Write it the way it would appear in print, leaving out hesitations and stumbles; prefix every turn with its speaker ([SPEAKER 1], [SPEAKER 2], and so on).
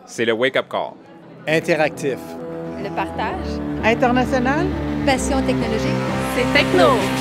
[SPEAKER 1] C'est le Wake Up Call.
[SPEAKER 2] Interactif.
[SPEAKER 3] Le partage.
[SPEAKER 4] International.
[SPEAKER 3] Passion technologique.
[SPEAKER 5] C'est techno.